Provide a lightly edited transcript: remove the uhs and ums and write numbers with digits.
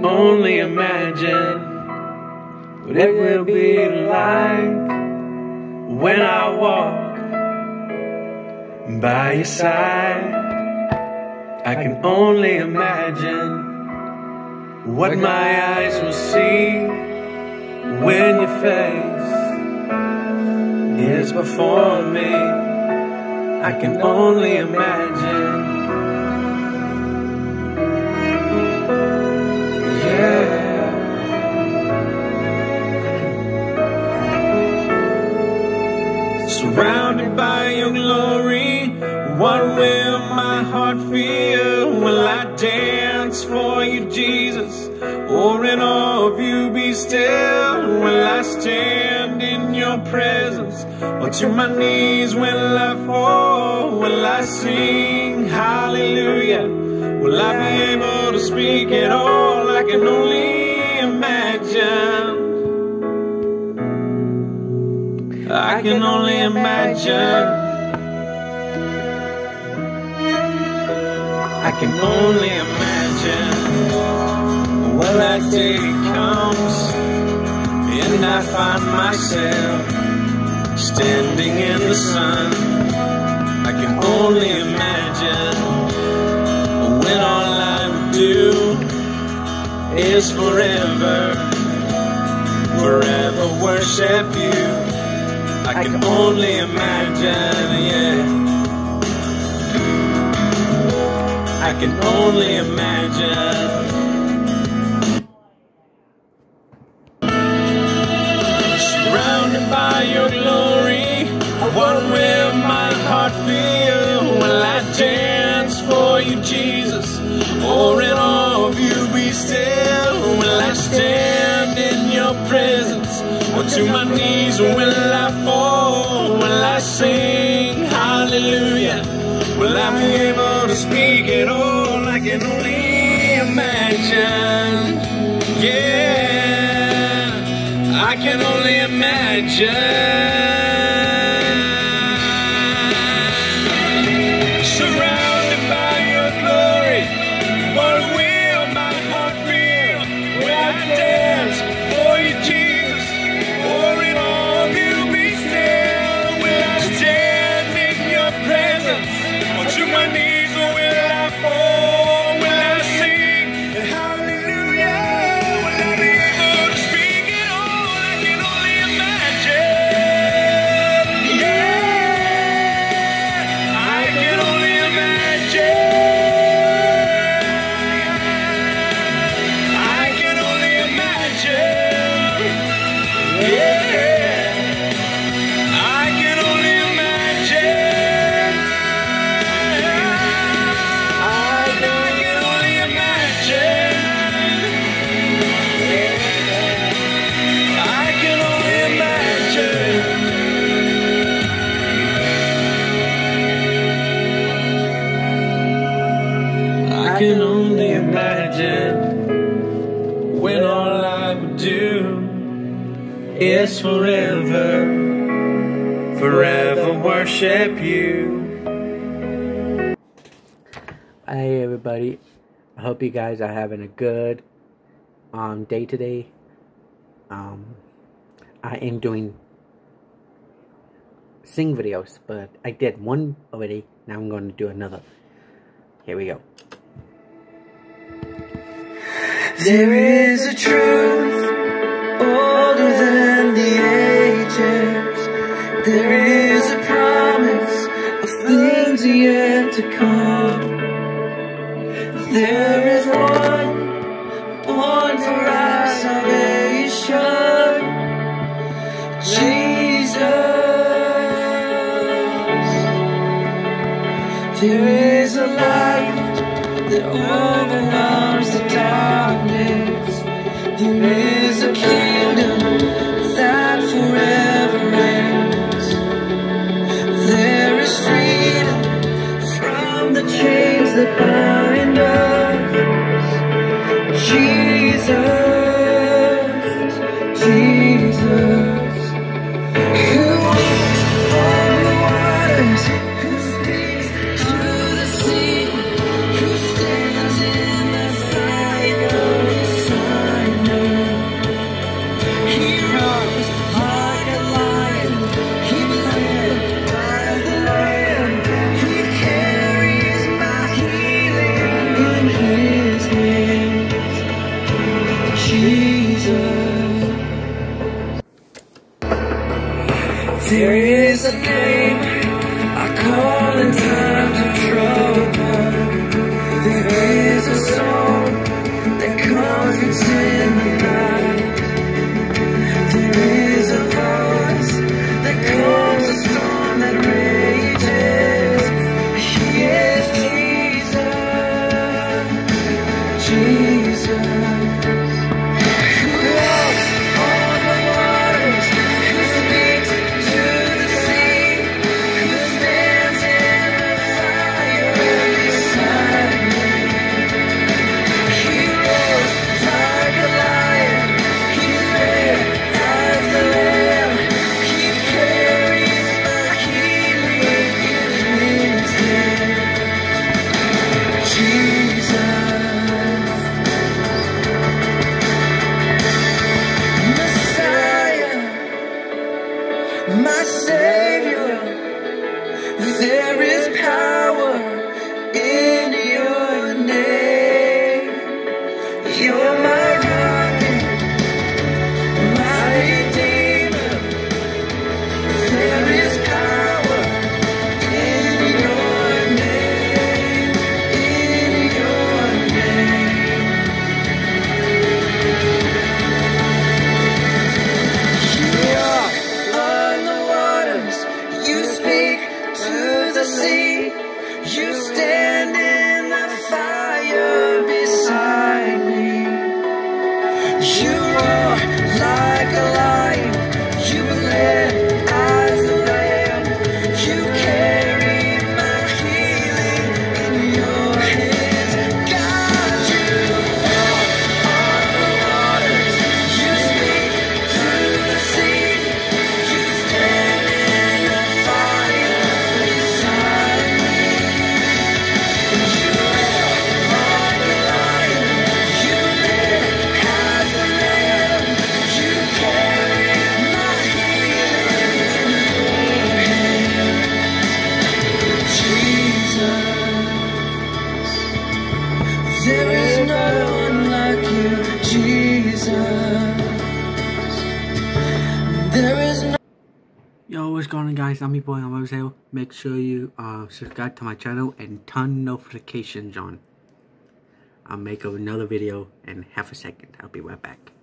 can only imagine what it will be like when I walk by your side. I can only imagine what my eyes will see when your face is before me. I can only imagine. Surrounded by your glory, what will my heart feel? Will I dance for you, Jesus? Or in awe of you be still? Will I stand in your presence? Or to my knees will I fall? Will I sing hallelujah? Will I be able to speak at all? I can only imagine. I can only imagine. I can only imagine when that day comes and I find myself standing in the sun. I can only imagine when all I would do is forever worship you. I can only imagine, yeah. I can only imagine. Surrounded by your glory, what will my heart feel? Will I dance for you, Jesus? Or in awe of you be still? Will I stand in your presence? Or to my knees will I fall? Will I sing hallelujah? Will I be able to speak at all? I can only imagine. Yeah, I can only imagine. Surrounded by your glory, what will my heart feel? Will I dance for you, Jesus? Or in all of you be still? Will I stand in your presence? Or to my knees will I fall? Will I sing hallelujah? Will I be able to speak at all? I can only imagine. Yeah, I can only imagine. I can only imagine. Yeah, I can only imagine. I can only imagine. I can only imagine. I can only imagine when all I would do is forever worship you. Hey everybody, I hope you guys are having a good day today. I am doing sing videos, but I did one already. Now I'm going to do another. Here we go. There is a truth older than the ages. There is a promise of things yet to come. There is one born for our salvation, Jesus. There is a light that overwhelms the darkness. There is a kingdom that forever ends. There is freedom from the chains that bind us. Jesus, Jesus, who walks on the waters, who speaks to the sea, who stands in the fire of the sun. the sea. You stand in the fire beside me. You roar like a lion. You bled as the lamb. You carry my healing in your hands. God, you walk on the waters. You speak to the sea. You stand in the fire beside me. You roar like a lion. You bled as the lamb. You carry my healing in your hands. Jesus, there is no one like you. Jesus, there is no. Yo, what's going on, guys? I'm your boy, I'm Rosale. Make sure you subscribe to my channel and turn notifications on. I'll make another video in half a second. I'll be right back.